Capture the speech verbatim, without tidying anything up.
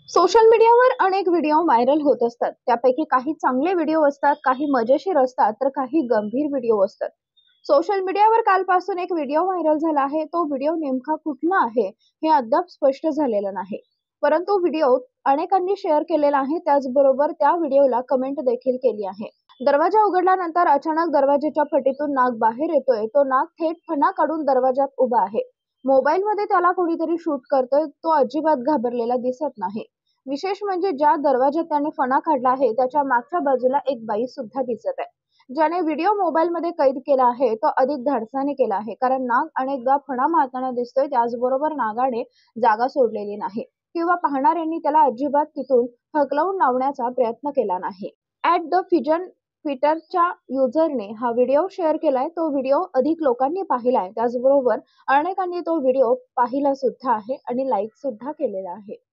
Social मीडियावर अनेक video viral होत असतात. त्यापैकी काही चांगले व्हिडिओ असतात, काही मजेशीर असतात, तर काही गंभीर व्हिडिओ असतात. सोशल मीडियावर कालपासून एक व्हिडिओ व्हायरल झाला आहे. तो व्हिडिओ नेमका कुठला आहे हे अद्याप स्पष्ट झालेलं नाही. परंतु व्हिडिओ अनेकांनी शेअर केलेला आहे. त्याचबरोबर त्या व्हिडिओला कमेंट देखील केली आहे. दरवाजा उघडल्यानंतर अचानक दरवाजाच्या फटीतून नाग बाहेर येतोय. तो नाग थेट फणा काढून दरवाजात उभा आहे. मोबाईलमध्ये त्याला कोणीतरी शूट करतोय. तो अजिबात घाबरलेला दिसत नाही. विशेष म्हणजे ज्या दरवाजात त्याने फणा काढला आहे त्याच्या मागच्या बाजूला एक बाई सुद्धा दिसत आहे. ज्याने व्हिडिओ मोबाईलमध्ये कैद केला आहे तो अधिक धाडसाने केला आहे, कारण नाग अनेकदा फणा मारताना दिसतोय. त्याचबरोबर नागाने जागा सोडलेली नाही किंवा पाहणाऱ्यांनी त्याला अजिबात तिथून हकलवून लावण्याचा प्रयत्न केला नाही. ऍट द फिजन ट्विटरच्या युजरने हा व्हिडिओ शेअर केलाय. तो व्हिडिओ अधिक लोकांनी पाहिलाय. त्याचबरोबर अनेकांनी तो व्हिडिओ पाहिला सुद्धा आहे आणि लाईक सुद्धा केलेला आहे.